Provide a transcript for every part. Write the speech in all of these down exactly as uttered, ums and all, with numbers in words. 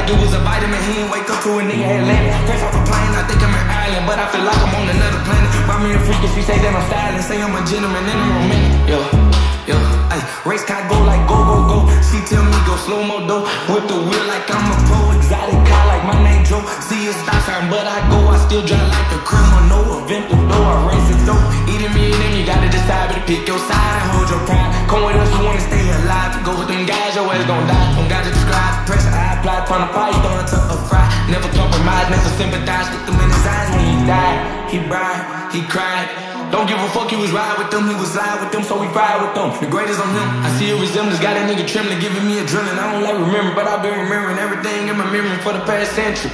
like it was a vitamin. He ain't wake up to a nigga had landed. Fresh off a plane, I think I'm an island, but I feel like I'm on another planet. Buy me a freak and she say that I'm styling, say I'm a gentleman and I'm romantic. Yo, yo, ay, race car go like go, go, go. She tell me go slow mo though. Whip the wheel like I'm a pro. Exotic car like my name Joe. See a stop sign, but I go. I still drive like a criminal. Event the door, I race it though. Eating me and them, you gotta decide, but pick your side and hold your pride. Come with us, you wanna stay alive. Go with them guys, your ass gon' die. Don't gotta describe pressure I apply, turn a fire, throw it to a fry. Never compromise, never sympathize. Look them in his eyes when he died. He cried, he cried. Don't give a fuck, he was ride with them, he was live with them, so we ride with them. The greatest on him, I see a resemblance, got a nigga trembling, giving me adrenaline. I don't like remembering, but I've been remembering everything in my memory for the past century.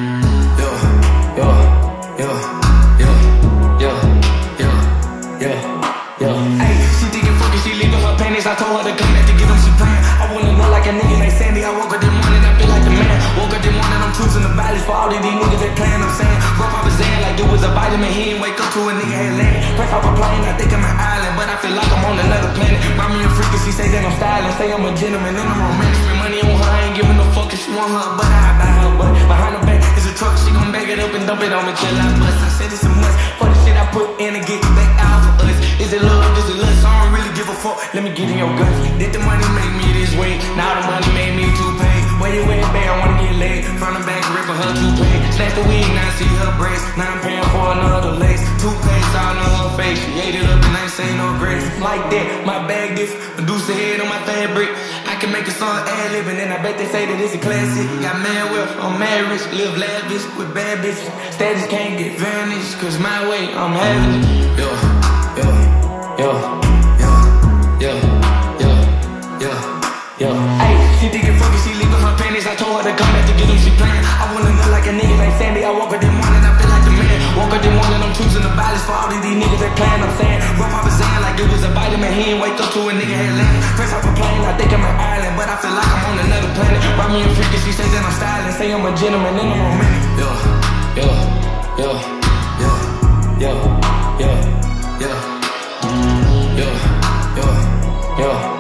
Yo, yo, yo, yo, yo, yo, yo, yo. Hey, she thinking fucking, she leaving her panties. I told her to come back to get them, she praying. I wanna look like a nigga like Sandy. I woke up this morning, I feel like the man. Woke up this morning, I'm choosing the valleys for all of these niggas that playing. I'm saying, bro, Papa Zan like it was a vitamin. He ain't wake up to a nigga had landed. Fresh off a plane, I think I'm an island, but I feel like I'm on another planet. Buy me a freak and she say that I'm styling, say I'm a gentleman and I'm romantic. Spend money on her, I ain't giving a fuck if she want her, but I buy her. But behind her back is a truck, she gon' bag it up and dump it on me till I bust. I said it's a must for the shit I put in to get back out for us. Is it love? Is it lust? I don't really give a fuck. Let me get in your guts. Did the money make me this way? Now the money made me too paid. Where you at, babe? I wanna get laid. From the back, ripping her toupee. Snatch the wig, now see her brace. Now I'm paying for another lace. Toothpaste all on her face. She ate it up and I ain't say no grace. Like that, my bag different. Producer head on my fabric. I can make a song ad-lib and then I bet they say that it's a classic. Got mad wealth, I'm mad rich. Live lavish with bad bitches. Status can't get vanished, cause my way, I'm having it. Yo, yo, yo, yo, yo, yo, yo, yo. Ay, she thinking fucking, she leaving her panties. I told her to come back to get them, she playing. I wanna look like a nigga like Sandy. I woke up this morning, I feel like the man. Woke up this morning, I'm choosing the violence for all of these niggas that playing. I'm saying, bro, Papa Zan like it was a vitamin. He ain't wake up to a nigga had landed. Fresh off a plane, I think I'm an island, but I feel like I'm on another planet. Buy me a freak and she say that I'm styling, say I'm a gentleman and I'm romantic. Yo, yo, yo, yo, yo, yo, yo, yo, yo, yo.